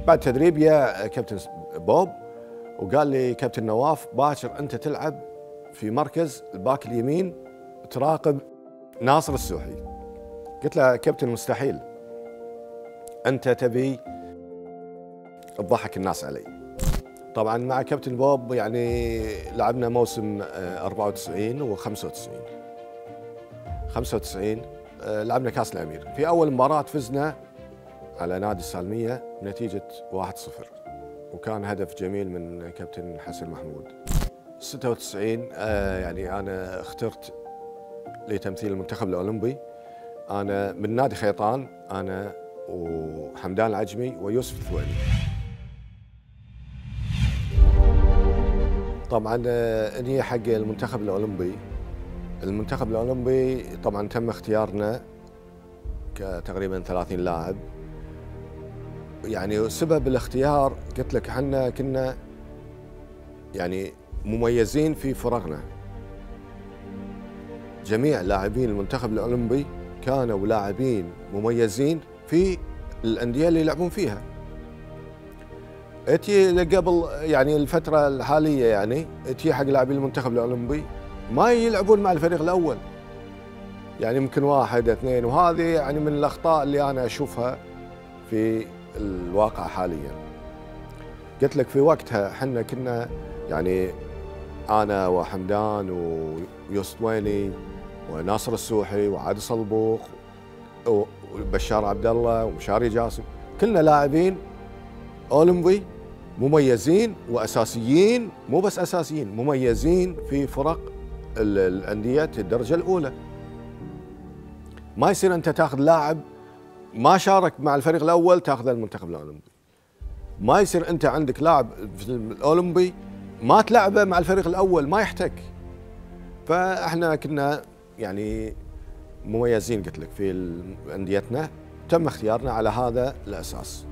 بعد تدريب يا كابتن بوب وقال لي كابتن نواف باكر انت تلعب في مركز الباك اليمين تراقب ناصر السوحي. قلت له كابتن مستحيل، انت تبي تضحك الناس علي. طبعا مع كابتن بوب يعني لعبنا موسم 94 و95. 95 لعبنا كاس الامير. في اول مباراه فزنا على نادي السالميه بنتيجه 1-0 وكان هدف جميل من كابتن حسن محمود. 96 يعني انا اخترت لتمثيل المنتخب الاولمبي، انا من نادي خيطان، انا وحمدان العجمي ويوسف الثويني. طبعا اني حق المنتخب الاولمبي. المنتخب الاولمبي طبعا تم اختيارنا كتقريبا 30 لاعب. يعني سبب الاختيار قلت لك احنا كنا يعني مميزين في فرقنا. جميع لاعبين المنتخب الاولمبي كانوا لاعبين مميزين في الانديه اللي يلعبون فيها. اتي قبل يعني الفتره الحاليه يعني اتي حق لاعبين المنتخب الاولمبي ما يلعبون مع الفريق الاول. يعني يمكن واحد اثنين، وهذه يعني من الاخطاء اللي انا اشوفها في الواقع حاليا. قلت لك في وقتها احنا كنا يعني انا وحمدان ويوسف الثويني وناصر السوحي وعادل صلبوق وبشار عبد الله ومشاري جاسم، كلنا لاعبين اولمبي مميزين واساسيين، مو بس اساسيين، مميزين في فرق الانديه الدرجه الاولى. ما يصير انت تاخذ لاعب ما شارك مع الفريق الاول تاخذ المنتخب الاولمبي. ما يصير انت عندك لاعب في الاولمبي ما تلعبه مع الفريق الاول، ما يحتك. فاحنا كنا يعني مميزين قلت لك في انديتنا، تم اختيارنا على هذا الاساس.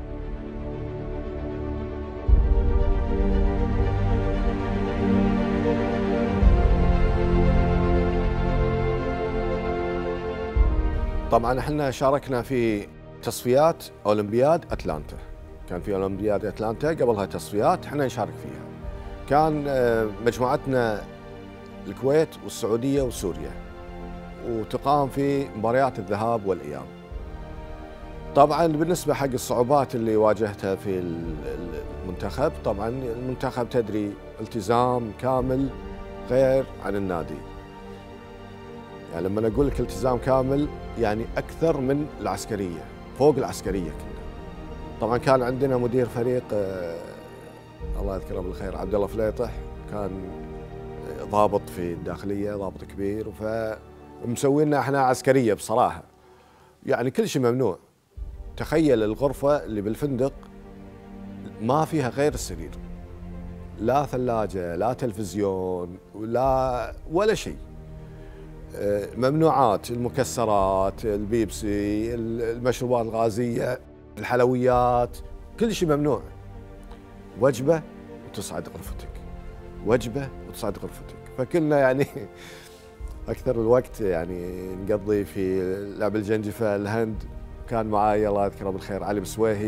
طبعا احنا شاركنا في تصفيات اولمبياد اتلانتا. كان في اولمبياد اتلانتا قبلها تصفيات احنا نشارك فيها. كان مجموعتنا الكويت والسعوديه وسوريا، وتقام في مباريات الذهاب والاياب. طبعا بالنسبه حق الصعوبات اللي واجهتها في المنتخب، طبعا المنتخب تدري التزام كامل غير عن النادي. يعني لما اقول لك التزام كامل يعني اكثر من العسكريه، فوق العسكريه كنا. طبعا كان عندنا مدير فريق الله يذكره بالخير عبد الله فليطح، كان ضابط في الداخليه، ضابط كبير، فمسوينا احنا عسكريه بصراحه. يعني كل شيء ممنوع. تخيل الغرفه اللي بالفندق ما فيها غير السرير، لا ثلاجه لا تلفزيون ولا شيء. ممنوعات، المكسرات، البيبسي، المشروبات الغازيه، الحلويات، كل شيء ممنوع. وجبه وتصعد غرفتك، وجبه وتصعد غرفتك. فكنا يعني اكثر الوقت يعني نقضي في لعب الجنجفه، الهند. كان معاي الله يذكره بالخير علي بسويهي،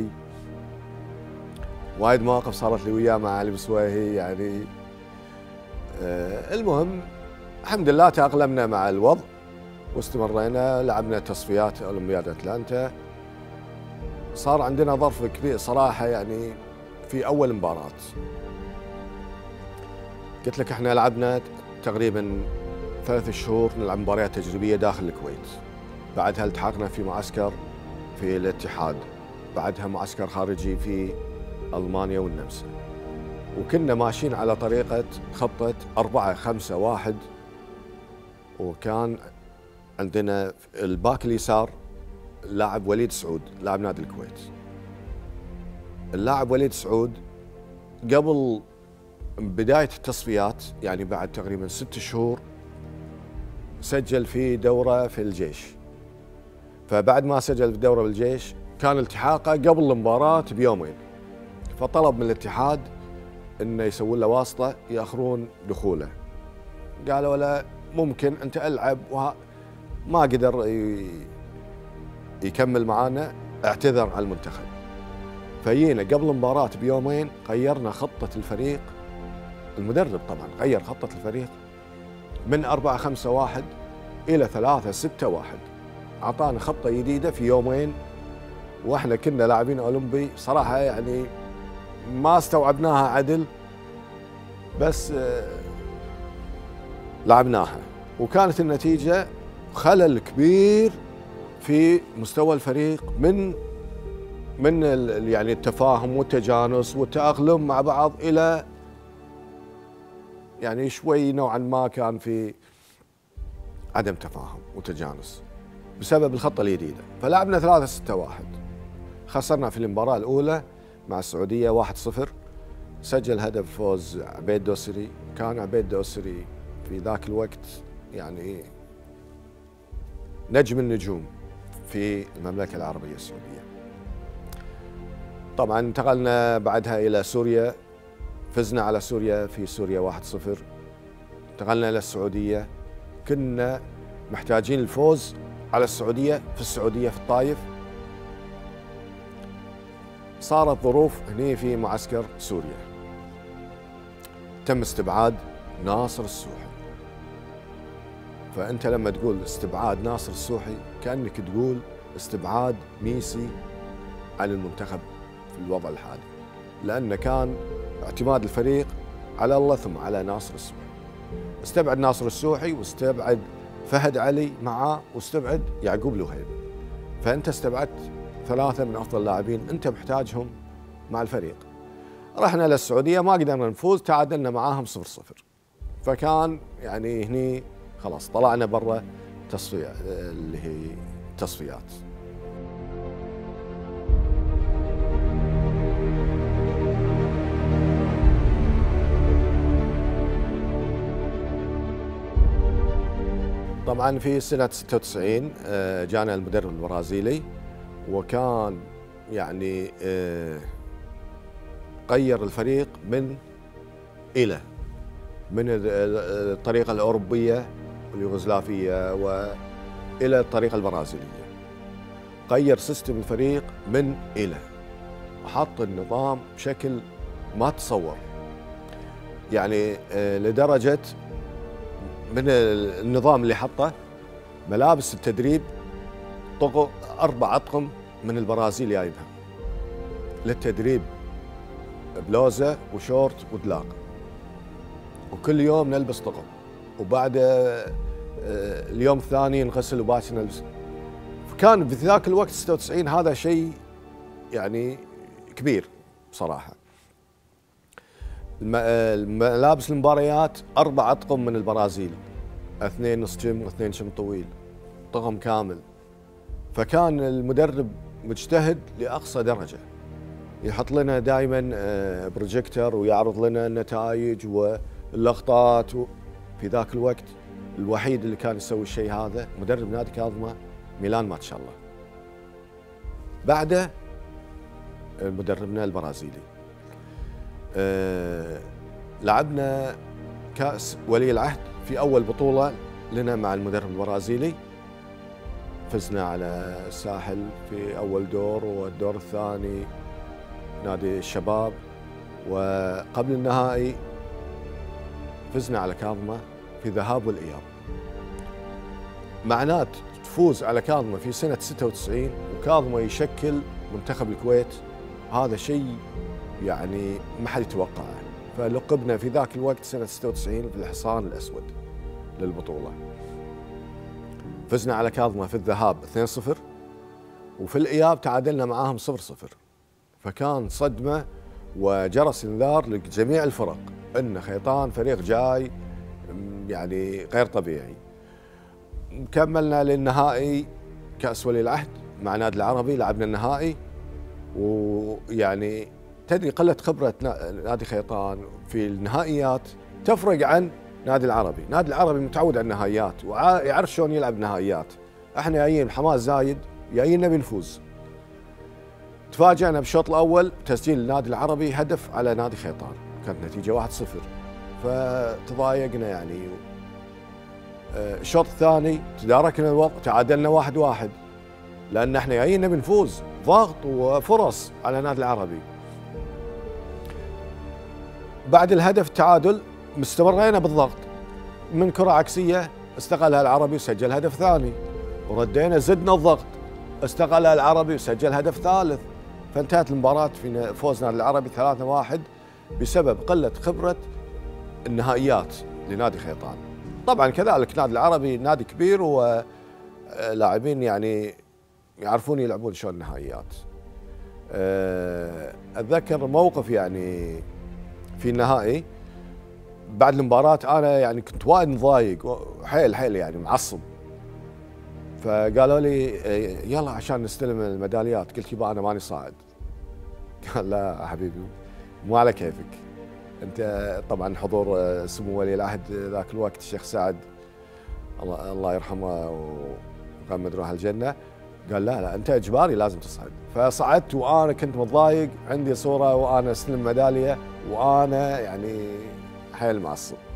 وايد مواقف صارت لي وياه مع علي بسويهي يعني. المهم الحمد لله تأقلمنا مع الوضع واستمرينا، لعبنا تصفيات اولمبياد اتلانتا. صار عندنا ظرف كبير صراحه يعني في اول مباراه. قلت لك احنا لعبنا تقريبا 3 شهور نلعب مباريات تجريبيه داخل الكويت. بعدها التحقنا في معسكر في الاتحاد، بعدها معسكر خارجي في المانيا والنمسا. وكنا ماشيين على طريقه خطه 4-5-1. وكان عندنا الباك اليسار اللاعب وليد سعود، لاعب نادي الكويت. اللاعب وليد سعود قبل بداية التصفيات يعني بعد تقريبا 6 شهور سجل في دورة في الجيش. فبعد ما سجل في دورة بالجيش كان التحاقه قبل المباراة بيومين، فطلب من الاتحاد انه يسوون له واسطة يأخرون دخوله. قالوا له ممكن انت العب، ما قدر يكمل معانا، اعتذر على المنتخب. فجينا قبل المباراة بيومين غيرنا خطة الفريق، المدرب طبعا غير خطة الفريق من 4-5-1 إلى 3-6-1، أعطانا خطة جديدة في يومين، وإحنا كنا لاعبين أولمبي صراحة يعني ما استوعبناها عدل، بس لعبناها، وكانت النتيجة خلل كبير في مستوى الفريق من يعني التفاهم والتجانس والتأقلم مع بعض، إلى يعني شوي نوعا ما كان في عدم تفاهم وتجانس بسبب الخطة الجديدة. فلعبنا 3-6-1، خسرنا في المباراة الأولى مع السعودية 1-0. سجل هدف فوز عبيد دوسري. كان عبيد دوسري في ذاك الوقت يعني نجم النجوم في المملكة العربية السعودية. طبعا انتقلنا بعدها إلى سوريا، فزنا على سوريا في سوريا 1-0. انتقلنا إلى السعودية، كنا محتاجين الفوز على السعودية في السعودية في الطايف. صارت ظروف هني في معسكر سوريا، تم استبعاد ناصر السوحي. فأنت لما تقول استبعاد ناصر السوحي كأنك تقول استبعاد ميسي عن المنتخب في الوضع الحالي، لأن كان اعتماد الفريق على الله ثم على ناصر السوحي. استبعد ناصر السوحي واستبعد فهد علي معاه واستبعد يعقوب لهيب، فأنت استبعدت 3 من أفضل اللاعبين أنت محتاجهم مع الفريق. رحنا للسعودية ما قدرنا نفوز، تعادلنا معاهم 0-0. فكان يعني هني خلاص طلعنا برا تصفية اللي هي تصفيات. طبعا في سنة 96 جانا المدرب البرازيلي، وكان يعني غير الفريق من الطريقة الأوروبية واليوغوسلافية وإلى الطريقة البرازيلية. غير سيستم الفريق من حط النظام بشكل ما تصور، يعني لدرجة من النظام اللي حطه ملابس التدريب 4 أطقم من البرازيل جايبها للتدريب، بلوزة وشورت ودلاق، وكل يوم نلبس طقم، وبعد اليوم الثاني نغسل وباكر نلبس. فكان في ذاك الوقت 96 هذا شيء يعني كبير بصراحة. ملابس المباريات 4 أطقم من البرازيل، 2 نص جيم و2 شم طويل، طقم كامل. فكان المدرب مجتهد لأقصى درجة، يحط لنا دائما بروجيكتور ويعرض لنا النتائج واللقطات. في ذاك الوقت الوحيد اللي كان يسوي الشيء هذا مدرب نادي كاظمة ميلان ماتشالله، بعده مدربنا البرازيلي. لعبنا كأس ولي العهد في أول بطولة لنا مع المدرب البرازيلي، فزنا على الساحل في أول دور، والدور الثاني نادي الشباب، وقبل النهائي فزنا على كاظمة في ذهاب والإياب. معنات تفوز على كاظمة في سنة 96 وكاظمة يشكل منتخب الكويت، هذا شيء يعني ما حد يتوقعه. فلقبنا في ذاك الوقت سنة 96 بالحصان الأسود للبطولة. فزنا على كاظمة في الذهاب 2-0، وفي الإياب تعادلنا معاهم 0-0. فكان صدمة وجرس انذار لجميع الفرق أن خيطان فريق جاي يعني غير طبيعي. كملنا للنهائي كأس ولي العهد مع نادي العربي، لعبنا النهائي. ويعني تدري قلة خبرة نادي خيطان في النهائيات تفرق عن نادي العربي. نادي العربي متعود على النهائيات ويعرف شلون يلعب نهائيات. احنا جايين بحماس زايد، جايين نبي نفوز. تفاجأنا بالشوط الأول تسجيل النادي العربي هدف على نادي خيطان، كانت نتيجة 1-0. فتضايقنا يعني. الشوط الثاني تداركنا الوضع، تعادلنا 1-1. لان احنا جايين نبي نفوز، ضغط وفرص على النادي العربي. بعد الهدف التعادل استمرينا بالضغط، من كرة عكسية استغلها العربي وسجل هدف ثاني، وردينا زدنا الضغط، استغلها العربي وسجل هدف ثالث، فانتهت المباراة في فوز النادي العربي 3-1 بسبب قلة خبرة النهائيات لنادي خيطان. طبعا كذلك النادي العربي نادي كبير ولاعبين يعني يعرفون يلعبون شلون النهائيات. اتذكر موقف يعني في النهائي بعد المباراة، انا يعني كنت وايد مضايق حيل يعني معصب، فقالوا لي يلا عشان نستلم الميداليات، قلت يبا انا ماني صاعد. قال لا يا حبيبي مو على كيفك انت. طبعا حضور سمو ولي العهد ذاك الوقت الشيخ سعد الله يرحمه وغمد روح الجنه، قال لا انت اجباري لازم تصعد. فصعدت وانا كنت متضايق، عندي صوره وانا استلم ميداليه وانا يعني حيل معصب.